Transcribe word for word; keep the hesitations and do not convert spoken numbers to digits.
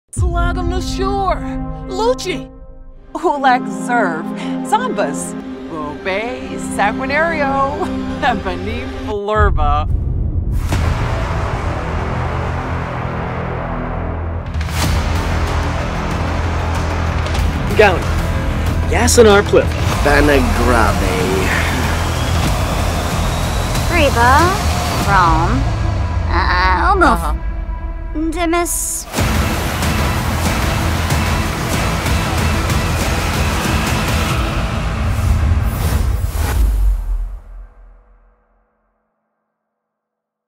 Slag on the shore. Luci. Ulak serve. Zambas. Bobe sanguinario. Beneath Flurba. Gown. Yasinar Plip. Banagrabe. Reba. Rom. Uh, Omov. Uh-huh. Demis.